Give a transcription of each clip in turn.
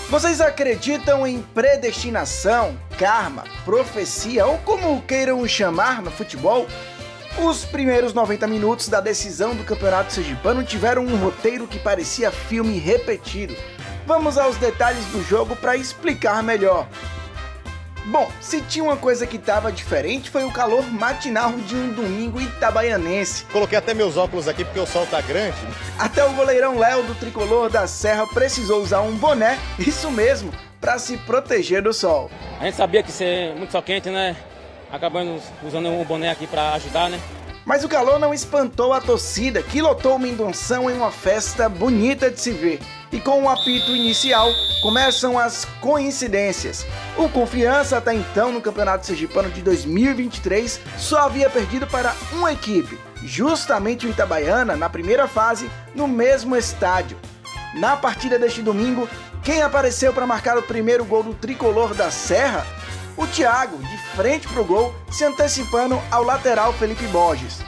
Vocês acreditam em predestinação, karma, profecia ou como queiram chamar no futebol? Os primeiros 90 minutos da decisão do Campeonato Sergipano tiveram um roteiro que parecia filme repetido. Vamos aos detalhes do jogo para explicar melhor. Bom, se tinha uma coisa que estava diferente foi o calor matinal de um domingo itabaianense. Coloquei até meus óculos aqui porque o sol tá grande. Até o goleirão Léo do Tricolor da Serra precisou usar um boné, isso mesmo, para se proteger do sol. A gente sabia que ia ser muito sol quente, né? Acabamos usando um boné aqui para ajudar, né? Mas o calor não espantou a torcida, que lotou o Mendonção em uma festa bonita de se ver. E com o apito inicial, começam as coincidências. O Confiança, até então no Campeonato Sergipano de 2023, só havia perdido para uma equipe, justamente o Itabaiana, na primeira fase, no mesmo estádio. Na partida deste domingo, quem apareceu para marcar o primeiro gol do Tricolor da Serra? O Thiago, de frente para o gol, se antecipando ao lateral Felipe Borges.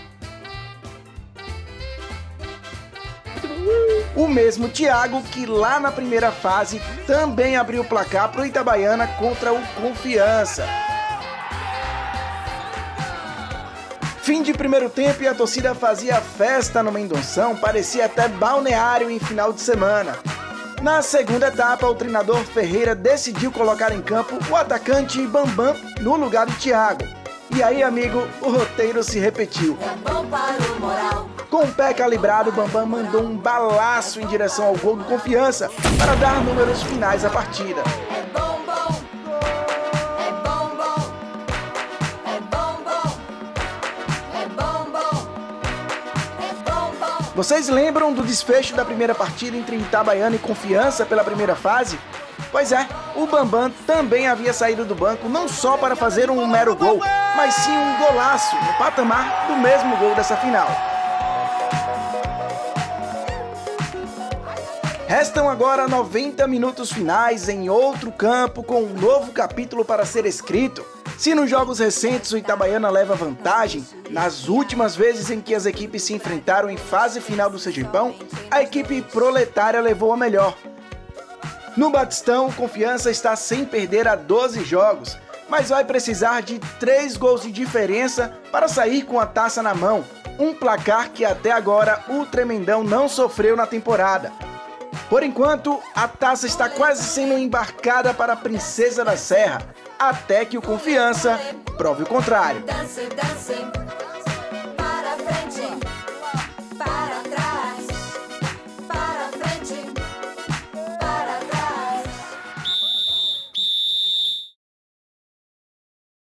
O mesmo Thiago que lá na primeira fase também abriu o placar para o Itabaiana contra o Confiança. Fim de primeiro tempo e a torcida fazia festa no Mendonção, parecia até balneário em final de semana. Na segunda etapa, o treinador Ferreira decidiu colocar em campo o atacante Bambam no lugar de Thiago. E aí, amigo, o roteiro se repetiu. Com o pé calibrado, Bambam mandou um balaço em direção ao gol do Confiança para dar números finais à partida. Vocês lembram do desfecho da primeira partida entre Itabaiana e Confiança pela primeira fase? Pois é, o Bambam também havia saído do banco não só para fazer um mero gol, mas sim um golaço no patamar do mesmo gol dessa final. Restam agora 90 minutos finais em outro campo com um novo capítulo para ser escrito. Se nos jogos recentes o Itabaiana leva vantagem, nas últimas vezes em que as equipes se enfrentaram em fase final do Sergipão, a equipe proletária levou a melhor. No Batistão, o Confiança está sem perder há 12 jogos, mas vai precisar de 3 gols de diferença para sair com a taça na mão, um placar que até agora o Tremendão não sofreu na temporada. Por enquanto, a taça está quase sendo embarcada para a Princesa da Serra, até que o Confiança prove o contrário.